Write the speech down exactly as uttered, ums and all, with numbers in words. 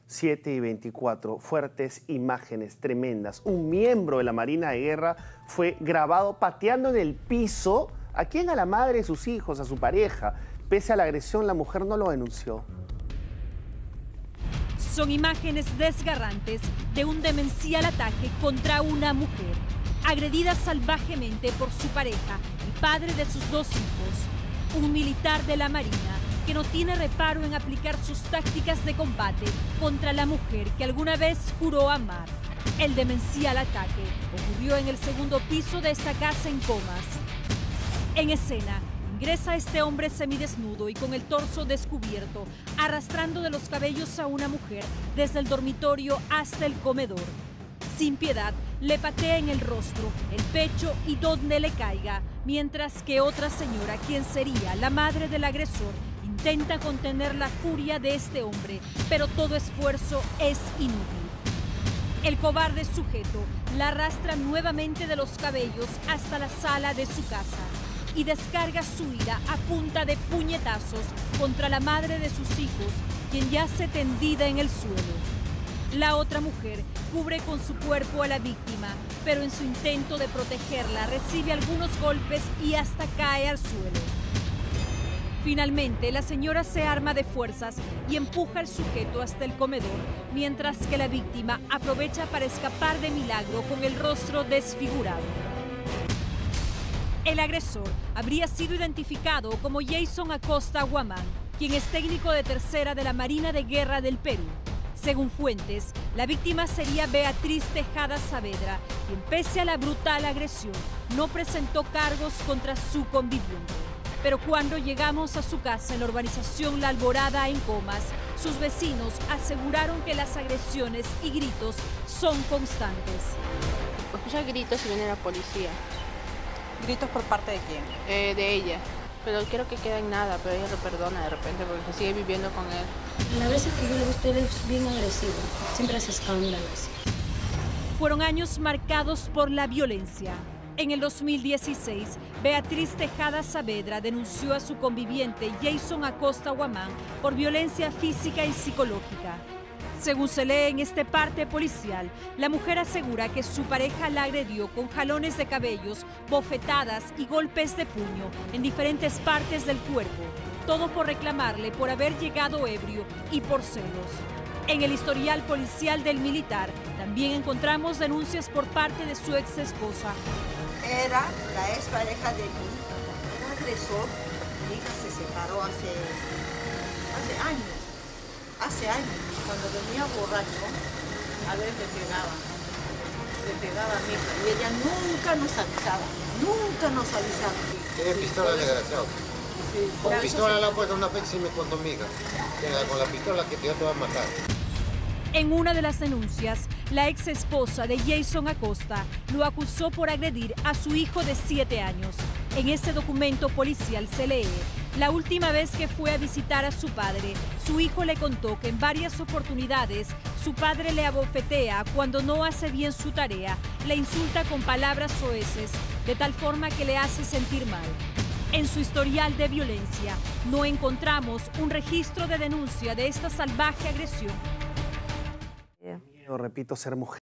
siete y veinticuatro, fuertes imágenes tremendas. Un miembro de la Marina de Guerra fue grabado pateando en el piso a quien, a la madre de sus hijos, a su pareja. Pese a la agresión, la mujer no lo denunció. Son imágenes desgarrantes de un demencial ataque contra una mujer, agredida salvajemente por su pareja y padre de sus dos hijos. Un militar de la Marina que no tiene reparo en aplicar sus tácticas de combate contra la mujer que alguna vez juró amar. El demencial ataque ocurrió en el segundo piso de esta casa en Comas. En escena, ingresa este hombre semidesnudo y con el torso descubierto, arrastrando de los cabellos a una mujer desde el dormitorio hasta el comedor. Sin piedad, le patea en el rostro, el pecho y donde le caiga, mientras que otra señora, quien sería la madre del agresor, intenta contener la furia de este hombre, pero todo esfuerzo es inútil. El cobarde sujeto la arrastra nuevamente de los cabellos hasta la sala de su casa y descarga su ira a punta de puñetazos contra la madre de sus hijos, quien yace tendida en el suelo. La otra mujer cubre con su cuerpo a la víctima, pero en su intento de protegerla recibe algunos golpes y hasta cae al suelo. Finalmente, la señora se arma de fuerzas y empuja al sujeto hasta el comedor, mientras que la víctima aprovecha para escapar de milagro con el rostro desfigurado. El agresor habría sido identificado como Jason Acosta Guamán, quien es técnico de tercera de la Marina de Guerra del Perú. Según fuentes, la víctima sería Beatriz Tejada Saavedra, quien pese a la brutal agresión no presentó cargos contra su conviviente. Pero cuando llegamos a su casa en la urbanización La Alborada en Comas, sus vecinos aseguraron que las agresiones y gritos son constantes. Escucha gritos y viene la policía. ¿Gritos por parte de quién? Eh, de ella. Pero quiero que quede en nada, pero ella lo perdona de repente porque sigue viviendo con él. La veces que yo le gusto, él es bien agresivo, siempre hace escándalos. Fueron años marcados por la violencia. En el dos mil dieciséis, Beatriz Tejada Saavedra denunció a su conviviente Jason Acosta Guamán por violencia física y psicológica. Según se lee en este parte policial, la mujer asegura que su pareja la agredió con jalones de cabellos, bofetadas y golpes de puño en diferentes partes del cuerpo, todo por reclamarle por haber llegado ebrio y por celos. En el historial policial del militar también encontramos denuncias por parte de su ex esposa. Era la ex pareja de mi hija, era agresor. Mi hija se separó hace, hace años, hace años. Cuando venía borracho, a veces le pegaba, le pegaba a mi hija y ella nunca nos avisaba, nunca nos avisaba. Tiene pistola, desgraciado. Sí, con pistola la puesto una vez y me contó mi hija. Con la pistola que yo te va a matar. En una de las denuncias, la ex esposa de Jason Acosta lo acusó por agredir a su hijo de siete años. En ese documento policial se lee: la última vez que fue a visitar a su padre, su hijo le contó que en varias oportunidades su padre le abofetea cuando no hace bien su tarea, le insulta con palabras soeces, de tal forma que le hace sentir mal. En su historial de violencia no encontramos un registro de denuncia de esta salvaje agresión. Repito, ser mujer.